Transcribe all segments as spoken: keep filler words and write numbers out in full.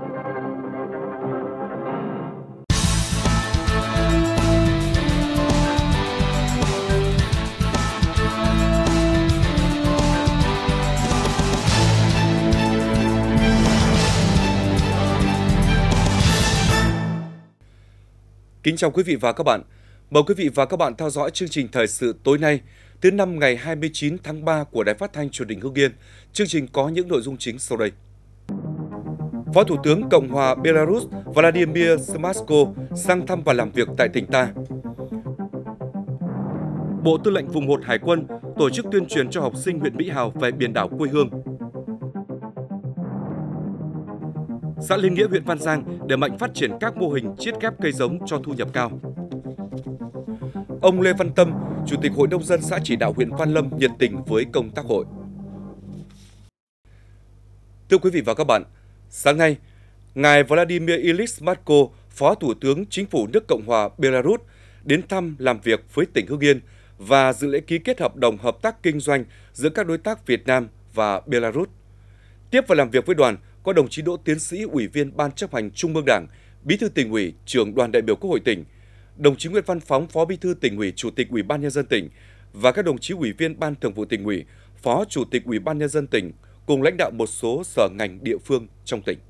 Kính chào quý vị và các bạn. Mời quý vị và các bạn theo dõi chương trình thời sự tối nay, thứ năm ngày hai mươi chín tháng ba của Đài Phát thanh Truyền hình Hưng Yên. Chương trình có những nội dung chính sau đây. Phó Thủ tướng Cộng hòa Belarus Vladimir Smatsko sang thăm và làm việc tại tỉnh ta. Bộ Tư lệnh Vùng một Hải quân tổ chức tuyên truyền cho học sinh huyện Mỹ Hào về biển đảo quê hương. Xã Liên Nghĩa, huyện Văn Giang đẩy mạnh phát triển các mô hình chiết ghép cây giống cho thu nhập cao. Ông Lê Văn Tâm, Chủ tịch Hội nông dân xã Chỉ Đạo huyện Văn Lâm nhiệt tình với công tác hội. Thưa quý vị và các bạn, sáng nay, ngài Vladimir Ilyich Smatsko, Phó Thủ tướng Chính phủ nước Cộng hòa Belarus đến thăm làm việc với tỉnh Hưng Yên và dự lễ ký kết hợp đồng hợp tác kinh doanh giữa các đối tác Việt Nam và Belarus. Tiếp và làm việc với đoàn có đồng chí Đỗ Tiến Sĩ, Ủy viên Ban Chấp hành Trung ương Đảng, Bí thư Tỉnh ủy, Trưởng đoàn đại biểu Quốc hội tỉnh, đồng chí Nguyễn Văn Phóng, Phó Bí thư Tỉnh ủy, Chủ tịch Ủy ban Nhân dân tỉnh và các đồng chí Ủy viên Ban Thường vụ Tỉnh ủy, Phó Chủ tịch Ủy ban Nhân dân tỉnh cùng lãnh đạo một số sở ngành địa phương trong tỉnh.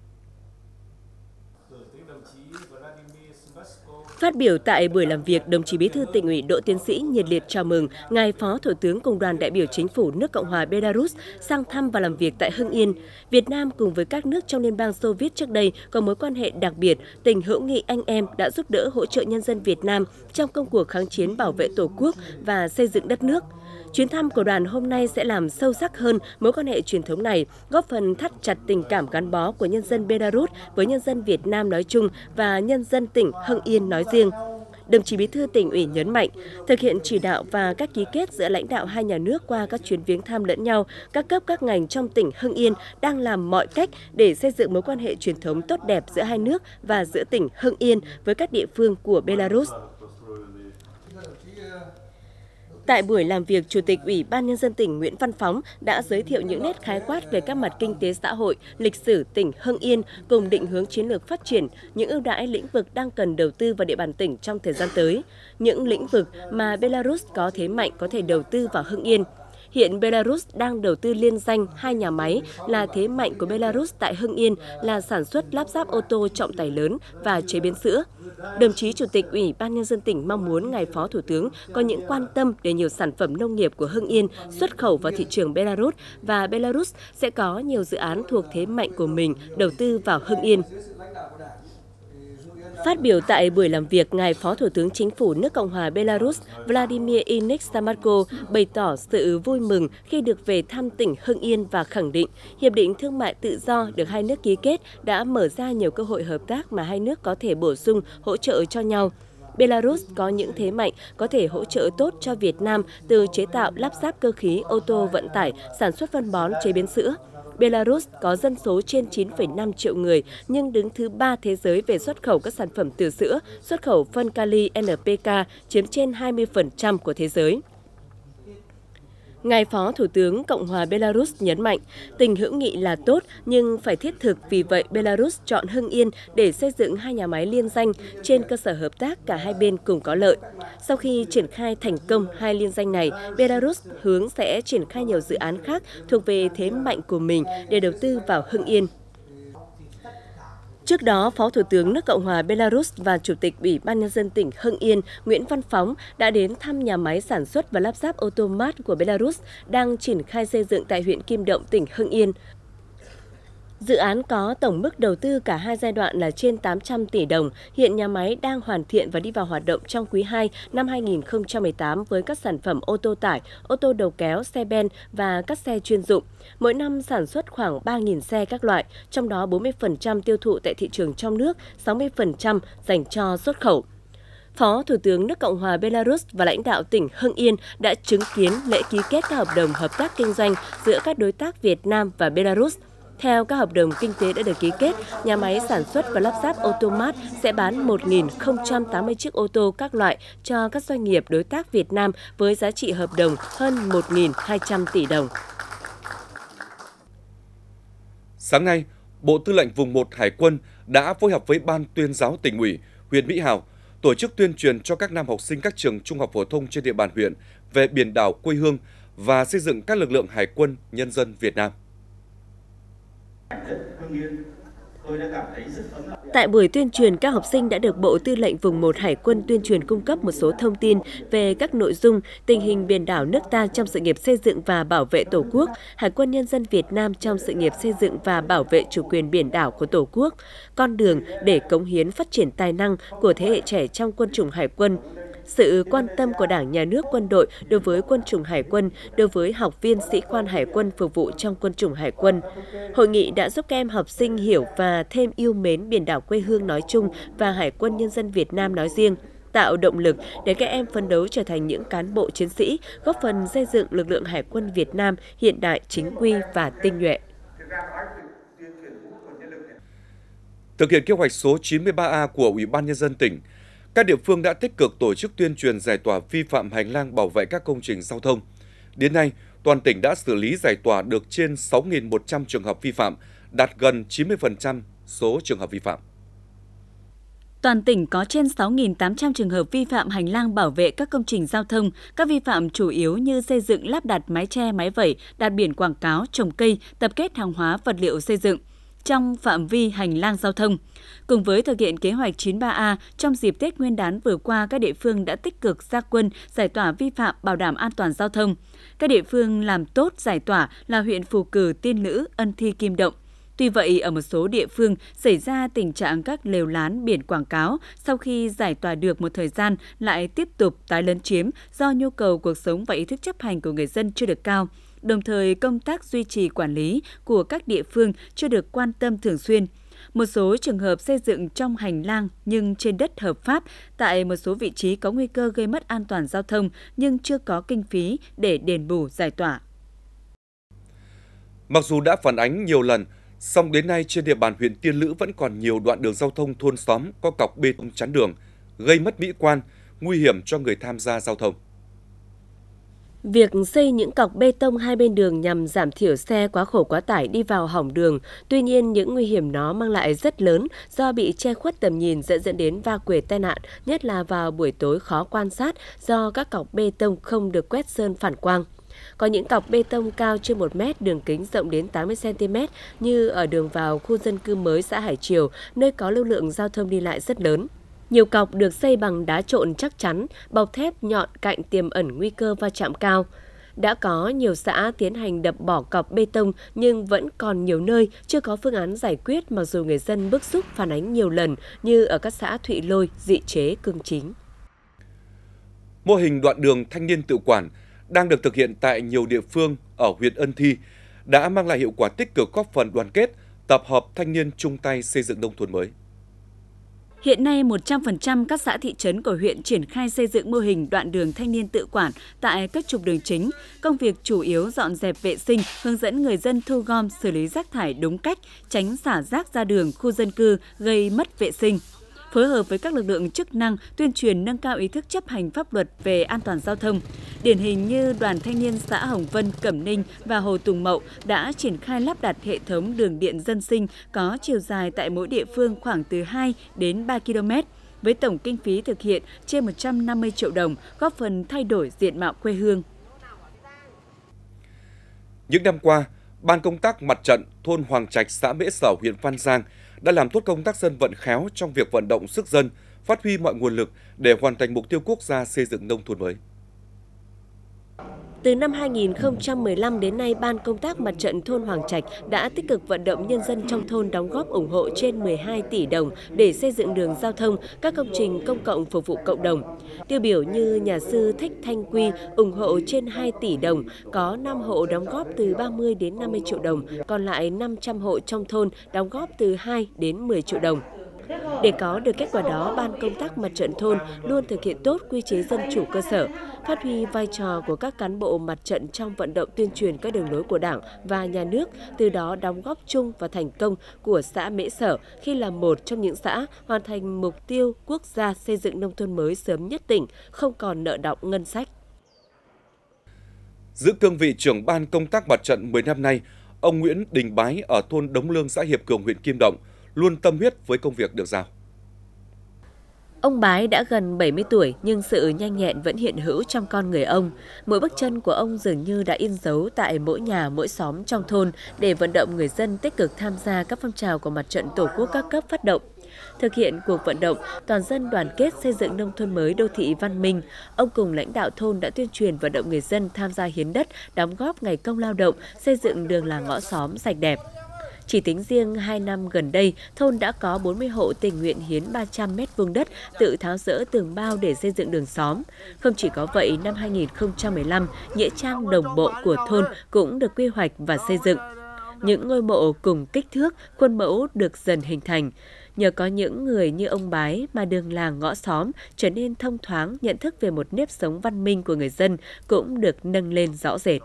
Phát biểu tại buổi làm việc, đồng chí Bí thư Tỉnh ủy Đỗ Tiến Sĩ nhiệt liệt chào mừng ngài Phó Thủ tướng cùng đoàn đại biểu Chính phủ nước Cộng hòa Belarus sang thăm và làm việc tại Hưng Yên. Việt Nam cùng với các nước trong Liên bang Xô Viết trước đây có mối quan hệ đặc biệt, tình hữu nghị anh em đã giúp đỡ hỗ trợ nhân dân Việt Nam trong công cuộc kháng chiến bảo vệ Tổ quốc và xây dựng đất nước. Chuyến thăm của đoàn hôm nay sẽ làm sâu sắc hơn mối quan hệ truyền thống này, góp phần thắt chặt tình cảm gắn bó của nhân dân Belarus với nhân dân Việt Nam nói chung và nhân dân tỉnh Hưng Yên nói riêng. Đồng chí Bí thư Tỉnh ủy nhấn mạnh, thực hiện chỉ đạo và các ký kết giữa lãnh đạo hai nhà nước qua các chuyến viếng thăm lẫn nhau, các cấp các ngành trong tỉnh Hưng Yên đang làm mọi cách để xây dựng mối quan hệ truyền thống tốt đẹp giữa hai nước và giữa tỉnh Hưng Yên với các địa phương của Belarus. Tại buổi làm việc, Chủ tịch Ủy ban Nhân dân tỉnh Nguyễn Văn Phóng đã giới thiệu những nét khái quát về các mặt kinh tế xã hội, lịch sử tỉnh Hưng Yên cùng định hướng chiến lược phát triển, những ưu đãi lĩnh vực đang cần đầu tư vào địa bàn tỉnh trong thời gian tới, những lĩnh vực mà Belarus có thế mạnh có thể đầu tư vào Hưng Yên. Hiện Belarus đang đầu tư liên danh hai nhà máy là thế mạnh của Belarus tại Hưng Yên là sản xuất lắp ráp ô tô trọng tải lớn và chế biến sữa. Đồng chí Chủ tịch Ủy ban Nhân dân tỉnh mong muốn ngài Phó Thủ tướng có những quan tâm để nhiều sản phẩm nông nghiệp của Hưng Yên xuất khẩu vào thị trường Belarus và Belarus sẽ có nhiều dự án thuộc thế mạnh của mình đầu tư vào Hưng Yên. Phát biểu tại buổi làm việc, ngài Phó Thủ tướng Chính phủ nước Cộng hòa Belarus Vladimir Ilyich Smatsko bày tỏ sự vui mừng khi được về thăm tỉnh Hưng Yên và khẳng định Hiệp định Thương mại Tự do được hai nước ký kết đã mở ra nhiều cơ hội hợp tác mà hai nước có thể bổ sung, hỗ trợ cho nhau. Belarus có những thế mạnh có thể hỗ trợ tốt cho Việt Nam từ chế tạo lắp ráp cơ khí, ô tô vận tải, sản xuất phân bón, chế biến sữa. Belarus có dân số trên chín phẩy năm triệu người nhưng đứng thứ ba thế giới về xuất khẩu các sản phẩm từ sữa, xuất khẩu phân kali en pê ca chiếm trên hai mươi phần trăm của thế giới. Ngài Phó Thủ tướng Cộng hòa Belarus nhấn mạnh, tình hữu nghị là tốt nhưng phải thiết thực, vì vậy Belarus chọn Hưng Yên để xây dựng hai nhà máy liên danh trên cơ sở hợp tác cả hai bên cùng có lợi. Sau khi triển khai thành công hai liên danh này, Belarus hướng sẽ triển khai nhiều dự án khác thuộc về thế mạnh của mình để đầu tư vào Hưng Yên. Trước đó, Phó Thủ tướng nước Cộng hòa Belarus và Chủ tịch Ủy ban Nhân dân tỉnh Hưng Yên Nguyễn Văn Phóng đã đến thăm nhà máy sản xuất và lắp ráp ô tô Mát của Belarus đang triển khai xây dựng tại huyện Kim Động, tỉnh Hưng Yên. Dự án có tổng mức đầu tư cả hai giai đoạn là trên tám trăm tỷ đồng. Hiện nhà máy đang hoàn thiện và đi vào hoạt động trong quý hai năm hai nghìn không trăm mười tám với các sản phẩm ô tô tải, ô tô đầu kéo, xe ben và các xe chuyên dụng. Mỗi năm sản xuất khoảng ba nghìn xe các loại, trong đó bốn mươi phần trăm tiêu thụ tại thị trường trong nước, sáu mươi phần trăm dành cho xuất khẩu. Phó Thủ tướng nước Cộng hòa Belarus và lãnh đạo tỉnh Hưng Yên đã chứng kiến lễ ký kết các hợp đồng hợp tác kinh doanh giữa các đối tác Việt Nam và Belarus. Theo các hợp đồng kinh tế đã được ký kết, nhà máy sản xuất và lắp ráp ô tô Mát sẽ bán một nghìn không trăm tám mươi chiếc ô tô các loại cho các doanh nghiệp đối tác Việt Nam với giá trị hợp đồng hơn một nghìn hai trăm tỷ đồng. Sáng nay, Bộ Tư lệnh Vùng một Hải quân đã phối hợp với Ban Tuyên giáo Tỉnh ủy, huyện Mỹ Hào tổ chức tuyên truyền cho các nam học sinh các trường trung học phổ thông trên địa bàn huyện về biển đảo quê hương và xây dựng các lực lượng Hải quân Nhân dân Việt Nam. Tại buổi tuyên truyền, các học sinh đã được Bộ Tư lệnh Vùng một Hải quân tuyên truyền cung cấp một số thông tin về các nội dung tình hình biển đảo nước ta trong sự nghiệp xây dựng và bảo vệ Tổ quốc, Hải quân Nhân dân Việt Nam trong sự nghiệp xây dựng và bảo vệ chủ quyền biển đảo của Tổ quốc, con đường để cống hiến phát triển tài năng của thế hệ trẻ trong quân chủng Hải quân, sự quan tâm của Đảng, Nhà nước, quân đội đối với quân chủng Hải quân, đối với học viên sĩ quan Hải quân phục vụ trong quân chủng Hải quân. Hội nghị đã giúp các em học sinh hiểu và thêm yêu mến biển đảo quê hương nói chung và Hải quân Nhân dân Việt Nam nói riêng, tạo động lực để các em phấn đấu trở thành những cán bộ chiến sĩ, góp phần xây dựng lực lượng Hải quân Việt Nam hiện đại, chính quy và tinh nhuệ. Thực hiện kế hoạch số chín mươi ba A của Ủy ban Nhân dân tỉnh, các địa phương đã tích cực tổ chức tuyên truyền giải tỏa vi phạm hành lang bảo vệ các công trình giao thông. Đến nay, toàn tỉnh đã xử lý giải tỏa được trên sáu nghìn một trăm trường hợp vi phạm, đạt gần chín mươi phần trăm số trường hợp vi phạm. Toàn tỉnh có trên sáu nghìn tám trăm trường hợp vi phạm hành lang bảo vệ các công trình giao thông. Các vi phạm chủ yếu như xây dựng lắp đặt mái che, mái vẩy, đặt biển quảng cáo, trồng cây, tập kết hàng hóa vật liệu xây dựng trong phạm vi hành lang giao thông. Cùng với thực hiện kế hoạch chín mươi ba A, trong dịp Tết Nguyên đán vừa qua, các địa phương đã tích cực ra quân giải tỏa vi phạm bảo đảm an toàn giao thông. Các địa phương làm tốt giải tỏa là huyện Phù Cử, Tiên Lữ, Ân Thi, Kim Động. Tuy vậy, ở một số địa phương xảy ra tình trạng các lều lán biển quảng cáo sau khi giải tỏa được một thời gian lại tiếp tục tái lấn chiếm do nhu cầu cuộc sống và ý thức chấp hành của người dân chưa được cao. Đồng thời, công tác duy trì quản lý của các địa phương chưa được quan tâm thường xuyên. Một số trường hợp xây dựng trong hành lang nhưng trên đất hợp pháp tại một số vị trí có nguy cơ gây mất an toàn giao thông nhưng chưa có kinh phí để đền bù giải tỏa. Mặc dù đã phản ánh nhiều lần, song đến nay trên địa bàn huyện Tiên Lữ vẫn còn nhiều đoạn đường giao thông thôn xóm có cọc bê tông chắn đường, gây mất mỹ quan, nguy hiểm cho người tham gia giao thông. Việc xây những cọc bê tông hai bên đường nhằm giảm thiểu xe quá khổ quá tải đi vào hỏng đường. Tuy nhiên, những nguy hiểm nó mang lại rất lớn do bị che khuất tầm nhìn dẫn dẫn đến va quệt tai nạn, nhất là vào buổi tối khó quan sát do các cọc bê tông không được quét sơn phản quang. Có những cọc bê tông cao trên một mét, đường kính rộng đến tám mươi xăng ti mét như ở đường vào khu dân cư mới xã Hải Triều, nơi có lưu lượng giao thông đi lại rất lớn. Nhiều cọc được xây bằng đá trộn chắc chắn, bọc thép nhọn cạnh tiềm ẩn nguy cơ va chạm cao. Đã có nhiều xã tiến hành đập bỏ cọc bê tông nhưng vẫn còn nhiều nơi chưa có phương án giải quyết mặc dù người dân bức xúc phản ánh nhiều lần như ở các xã Thụy Lôi, Dị Chế, Cương Chính. Mô hình đoạn đường thanh niên tự quản đang được thực hiện tại nhiều địa phương ở huyện Ân Thi đã mang lại hiệu quả tích cực, góp phần đoàn kết, tập hợp thanh niên chung tay xây dựng nông thôn mới. Hiện nay, một trăm phần trăm các xã thị trấn của huyện triển khai xây dựng mô hình đoạn đường thanh niên tự quản tại các trục đường chính. Công việc chủ yếu dọn dẹp vệ sinh, hướng dẫn người dân thu gom, xử lý rác thải đúng cách, tránh xả rác ra đường, khu dân cư gây mất vệ sinh. Phối hợp với các lực lượng chức năng tuyên truyền nâng cao ý thức chấp hành pháp luật về an toàn giao thông. Điển hình như Đoàn Thanh niên xã Hồng Vân, Cẩm Ninh và Hồ Tùng Mậu đã triển khai lắp đặt hệ thống đường điện dân sinh có chiều dài tại mỗi địa phương khoảng từ hai đến ba ki lô mét, với tổng kinh phí thực hiện trên một trăm năm mươi triệu đồng, góp phần thay đổi diện mạo quê hương. Những năm qua, Ban công tác mặt trận thôn Hoàng Trạch, xã Mễ Sở, huyện Phan Giang đã làm tốt công tác dân vận khéo trong việc vận động sức dân, phát huy mọi nguồn lực để hoàn thành mục tiêu quốc gia xây dựng nông thôn mới. Từ năm hai nghìn không trăm mười lăm đến nay, Ban công tác mặt trận thôn Hoàng Trạch đã tích cực vận động nhân dân trong thôn đóng góp ủng hộ trên mười hai tỷ đồng để xây dựng đường giao thông, các công trình công cộng phục vụ cộng đồng. Tiêu biểu như nhà sư Thích Thanh Quy ủng hộ trên hai tỷ đồng, có năm hộ đóng góp từ ba mươi đến năm mươi triệu đồng, còn lại năm trăm hộ trong thôn đóng góp từ hai đến mười triệu đồng. Để có được kết quả đó, Ban công tác mặt trận thôn luôn thực hiện tốt quy chế dân chủ cơ sở, phát huy vai trò của các cán bộ mặt trận trong vận động tuyên truyền các đường lối của Đảng và Nhà nước, từ đó đóng góp chung vào thành công của xã Mễ Sở khi là một trong những xã hoàn thành mục tiêu quốc gia xây dựng nông thôn mới sớm nhất tỉnh, không còn nợ đọng ngân sách. Giữ cương vị trưởng Ban công tác mặt trận mười năm nay, ông Nguyễn Đình Bái ở thôn Đống Lương, xã Hiệp Cường, huyện Kim Động luôn tâm huyết với công việc được giao. Ông Bái đã gần bảy mươi tuổi nhưng sự nhanh nhẹn vẫn hiện hữu trong con người ông. Mỗi bước chân của ông dường như đã in dấu tại mỗi nhà, mỗi xóm trong thôn để vận động người dân tích cực tham gia các phong trào của Mặt trận Tổ quốc các cấp phát động. Thực hiện cuộc vận động toàn dân đoàn kết xây dựng nông thôn mới đô thị văn minh, ông cùng lãnh đạo thôn đã tuyên truyền vận động người dân tham gia hiến đất, đóng góp ngày công lao động, xây dựng đường làng ngõ xóm sạch đẹp. Chỉ tính riêng hai năm gần đây, thôn đã có bốn mươi hộ tình nguyện hiến ba trăm mét vuông đất tự tháo dỡ tường bao để xây dựng đường xóm. Không chỉ có vậy, năm hai nghìn không trăm mười lăm, nghĩa trang đồng bộ của thôn cũng được quy hoạch và xây dựng. Những ngôi mộ cùng kích thước, khuôn mẫu được dần hình thành. Nhờ có những người như ông Bái mà đường làng ngõ xóm trở nên thông thoáng, nhận thức về một nếp sống văn minh của người dân cũng được nâng lên rõ rệt.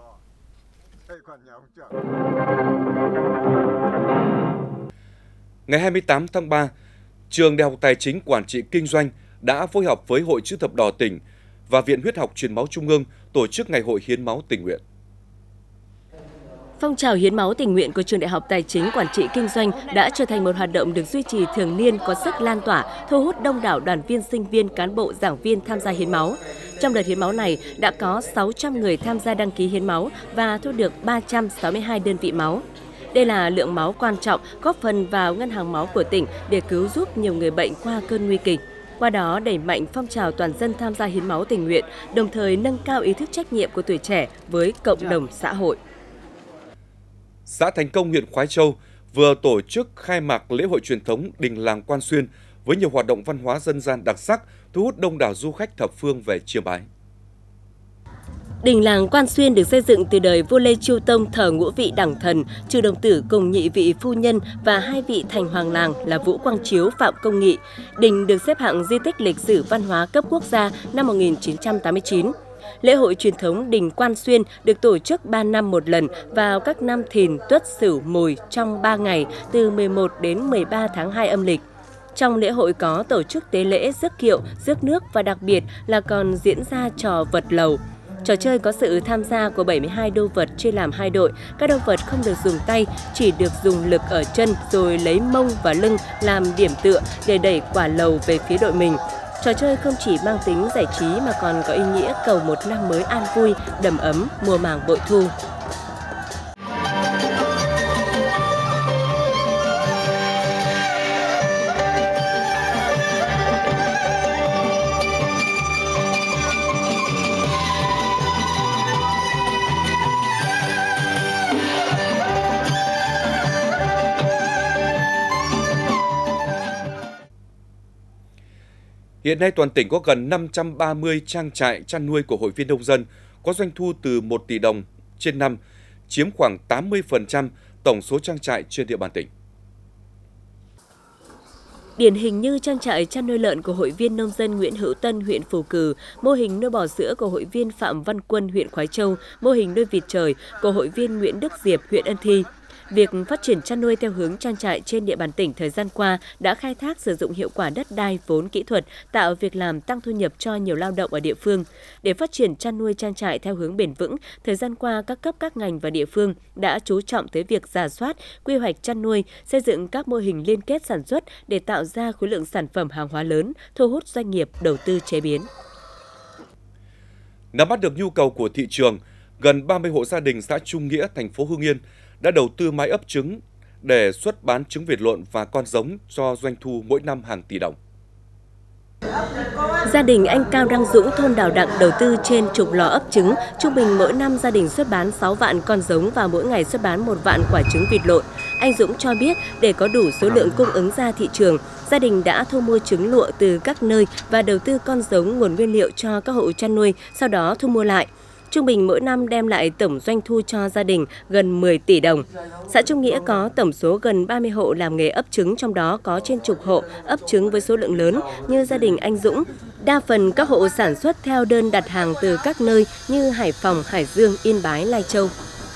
Ngày hai mươi tám tháng ba, Trường Đại học Tài chính Quản trị Kinh doanh đã phối hợp với Hội Chữ thập đỏ tỉnh và Viện Huyết học Truyền máu Trung ương tổ chức Ngày hội hiến máu tình nguyện. Phong trào hiến máu tình nguyện của Trường Đại học Tài chính Quản trị Kinh doanh đã trở thành một hoạt động được duy trì thường niên, có sức lan tỏa, thu hút đông đảo đoàn viên, sinh viên, cán bộ, giảng viên tham gia hiến máu. Trong đợt hiến máu này đã có sáu trăm người tham gia đăng ký hiến máu và thu được ba trăm sáu mươi hai đơn vị máu. Đây là lượng máu quan trọng góp phần vào ngân hàng máu của tỉnh để cứu giúp nhiều người bệnh qua cơn nguy kịch. Qua đó đẩy mạnh phong trào toàn dân tham gia hiến máu tình nguyện, đồng thời nâng cao ý thức trách nhiệm của tuổi trẻ với cộng đồng xã hội. Xã Thành Công, huyện Khoái Châu vừa tổ chức khai mạc lễ hội truyền thống Đình Làng Quan Xuyên với nhiều hoạt động văn hóa dân gian đặc sắc, thu hút đông đảo du khách thập phương về chiêm bái. Đình làng Quan Xuyên được xây dựng từ đời vua Lê Chiêu Tông thờ ngũ vị đẳng thần, trừ đồng tử cùng nhị vị phu nhân và hai vị thành hoàng làng là Vũ Quang Chiếu, Phạm Công Nghị. Đình được xếp hạng di tích lịch sử văn hóa cấp quốc gia năm một nghìn chín trăm tám mươi chín. Lễ hội truyền thống Đình Quan Xuyên được tổ chức ba năm một lần vào các năm Thìn, Tuất, Sửu, Mùi trong ba ngày từ mười một đến mười ba tháng hai âm lịch. Trong lễ hội có tổ chức tế lễ, rước kiệu, rước nước và đặc biệt là còn diễn ra trò vật lầu. Trò chơi có sự tham gia của bảy mươi hai đô vật chia làm hai đội. Các đô vật không được dùng tay, chỉ được dùng lực ở chân rồi lấy mông và lưng làm điểm tựa để đẩy quả lầu về phía đội mình. Trò chơi không chỉ mang tính giải trí mà còn có ý nghĩa cầu một năm mới an vui, đầm ấm, mùa màng bội thu. Hiện nay toàn tỉnh có gần năm trăm ba mươi trang trại chăn nuôi của hội viên nông dân có doanh thu từ một tỷ đồng trên năm, chiếm khoảng tám mươi phần trăm tổng số trang trại trên địa bàn tỉnh. Điển hình như trang trại chăn nuôi lợn của hội viên nông dân Nguyễn Hữu Tân, huyện Phù Cử, mô hình nuôi bò sữa của hội viên Phạm Văn Quân, huyện Khoái Châu, mô hình nuôi vịt trời của hội viên Nguyễn Đức Diệp, huyện Ân Thi. Việc phát triển chăn nuôi theo hướng trang trại trên địa bàn tỉnh thời gian qua đã khai thác sử dụng hiệu quả đất đai, vốn kỹ thuật, tạo việc làm, tăng thu nhập cho nhiều lao động ở địa phương. Để phát triển chăn nuôi trang trại theo hướng bền vững, thời gian qua các cấp các ngành và địa phương đã chú trọng tới việc rà soát, quy hoạch chăn nuôi, xây dựng các mô hình liên kết sản xuất để tạo ra khối lượng sản phẩm hàng hóa lớn, thu hút doanh nghiệp đầu tư chế biến. Nắm bắt được nhu cầu của thị trường, gần ba mươi hộ gia đình xã Trung Nghĩa, thành phố Hưng Yên đã đầu tư máy ấp trứng để xuất bán trứng vịt lộn và con giống cho doanh thu mỗi năm hàng tỷ đồng. Gia đình anh Cao Đăng Dũng, thôn Đào Đặng đầu tư trên chục lò ấp trứng, trung bình mỗi năm gia đình xuất bán sáu vạn con giống và mỗi ngày xuất bán một vạn quả trứng vịt lộn. Anh Dũng cho biết để có đủ số lượng cung ứng ra thị trường, gia đình đã thu mua trứng lụa từ các nơi và đầu tư con giống, nguồn nguyên liệu cho các hộ chăn nuôi, sau đó thu mua lại. Trung bình mỗi năm đem lại tổng doanh thu cho gia đình gần mười tỷ đồng. Xã Trung Nghĩa có tổng số gần ba mươi hộ làm nghề ấp trứng, trong đó có trên chục hộ ấp trứng với số lượng lớn như gia đình anh Dũng. Đa phần các hộ sản xuất theo đơn đặt hàng từ các nơi như Hải Phòng, Hải Dương, Yên Bái, Lai Châu.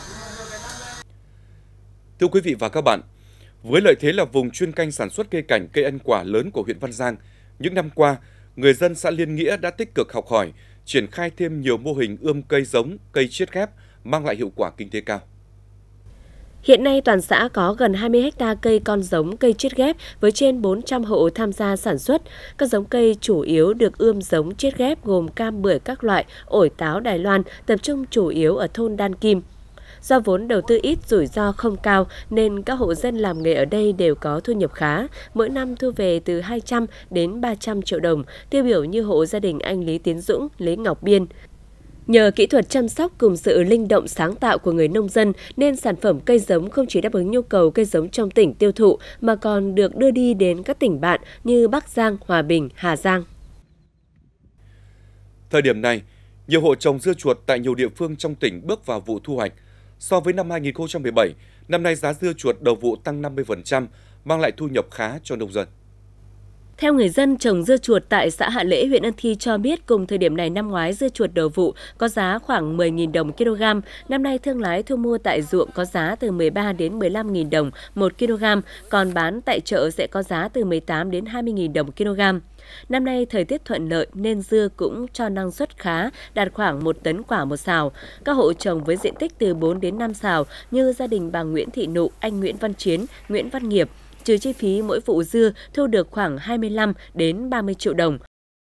Thưa quý vị và các bạn, với lợi thế là vùng chuyên canh sản xuất cây cảnh, cây ăn quả lớn của huyện Văn Giang, những năm qua, người dân xã Liên Nghĩa đã tích cực học hỏi, triển khai thêm nhiều mô hình ươm cây giống, cây chiết ghép mang lại hiệu quả kinh tế cao. Hiện nay toàn xã có gần hai mươi héc ta cây con giống cây chiết ghép với trên bốn trăm hộ tham gia sản xuất. Các giống cây chủ yếu được ươm giống chiết ghép gồm cam bưởi các loại, ổi táo Đài Loan, tập trung chủ yếu ở thôn Đan Kim. Do vốn đầu tư ít, rủi ro không cao nên các hộ dân làm nghề ở đây đều có thu nhập khá, mỗi năm thu về từ hai trăm đến ba trăm triệu đồng, tiêu biểu như hộ gia đình anh Lý Tiến Dũng, Lý Ngọc Biên. Nhờ kỹ thuật chăm sóc cùng sự linh động sáng tạo của người nông dân nên sản phẩm cây giống không chỉ đáp ứng nhu cầu cây giống trong tỉnh tiêu thụ mà còn được đưa đi đến các tỉnh bạn như Bắc Giang, Hòa Bình, Hà Giang. Thời điểm này, nhiều hộ trồng dưa chuột tại nhiều địa phương trong tỉnh bước vào vụ thu hoạch. So với năm hai nghìn không trăm mười bảy, năm nay giá dưa chuột đầu vụ tăng năm mươi phần trăm, mang lại thu nhập khá cho nông dân. Theo người dân trồng dưa chuột tại xã Hạ Lễ, huyện Ân Thi cho biết cùng thời điểm này năm ngoái dưa chuột đầu vụ có giá khoảng mười nghìn đồng kg. Năm nay thương lái thu mua tại ruộng có giá từ mười ba đến mười lăm nghìn đồng một kg, còn bán tại chợ sẽ có giá từ mười tám đến hai mươi nghìn đồng kg. Năm nay thời tiết thuận lợi nên dưa cũng cho năng suất khá, đạt khoảng một tấn quả một sào. Các hộ trồng với diện tích từ bốn đến năm sào như gia đình bà Nguyễn Thị Nụ, anh Nguyễn Văn Chiến, Nguyễn Văn Nghiệp, trừ chi phí mỗi vụ dưa thu được khoảng hai mươi lăm đến ba mươi triệu đồng.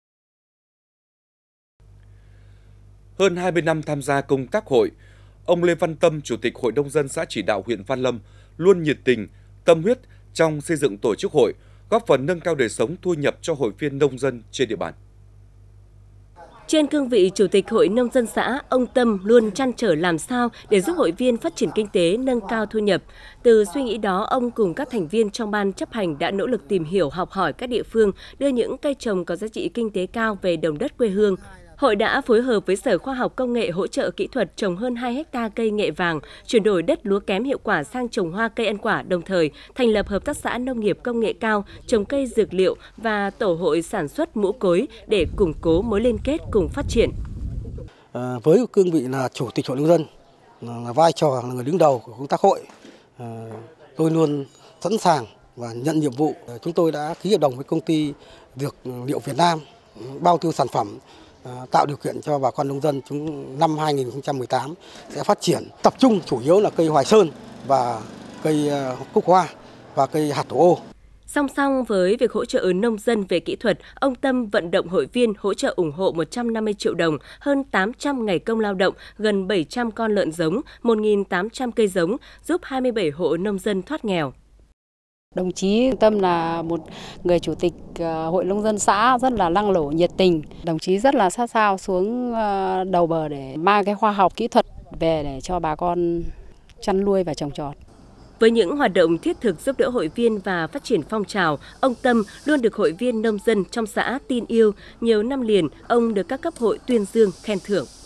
Hơn hai mươi năm tham gia công tác hội, ông Lê Văn Tâm, Chủ tịch Hội nông dân xã Chỉ Đạo huyện Văn Lâm, luôn nhiệt tình, tâm huyết trong xây dựng tổ chức hội, góp phần nâng cao đời sống thu nhập cho hội viên nông dân trên địa bàn. Trên cương vị Chủ tịch Hội Nông dân xã, ông Tâm luôn trăn trở làm sao để giúp hội viên phát triển kinh tế, nâng cao thu nhập. Từ suy nghĩ đó, ông cùng các thành viên trong ban chấp hành đã nỗ lực tìm hiểu, học hỏi các địa phương, đưa những cây trồng có giá trị kinh tế cao về đồng đất quê hương. Hội đã phối hợp với Sở Khoa học Công nghệ hỗ trợ kỹ thuật trồng hơn hai héc ta cây nghệ vàng, chuyển đổi đất lúa kém hiệu quả sang trồng hoa cây ăn quả, đồng thời thành lập hợp tác xã nông nghiệp công nghệ cao, trồng cây dược liệu và tổ hội sản xuất mũ cối để củng cố mối liên kết cùng phát triển. À, với cương vị là Chủ tịch Hội nông dân, là vai trò là người đứng đầu của công tác hội, à, tôi luôn sẵn sàng và nhận nhiệm vụ. Chúng tôi đã ký hợp đồng với công ty Dược liệu Việt Nam, bao tiêu sản phẩm, tạo điều kiện cho bà con nông dân chúng năm hai nghìn không trăm mười tám sẽ phát triển tập trung chủ yếu là cây Hoài Sơn và cây cúc hoa và cây hạt tổ ô. Song song với việc hỗ trợ nông dân về kỹ thuật, ông Tâm vận động hội viên hỗ trợ ủng hộ một trăm năm mươi triệu đồng, hơn tám trăm ngày công lao động, gần bảy trăm con lợn giống, một nghìn tám trăm cây giống, giúp hai mươi bảy hộ nông dân thoát nghèo. Đồng chí Tâm là một người chủ tịch Hội nông dân xã rất là năng nổ, nhiệt tình. Đồng chí rất là sát sao xuống đầu bờ để mang cái khoa học kỹ thuật về để cho bà con chăn nuôi và trồng trọt. Với những hoạt động thiết thực giúp đỡ hội viên và phát triển phong trào, ông Tâm luôn được hội viên nông dân trong xã tin yêu. Nhiều năm liền, ông được các cấp hội tuyên dương, khen thưởng.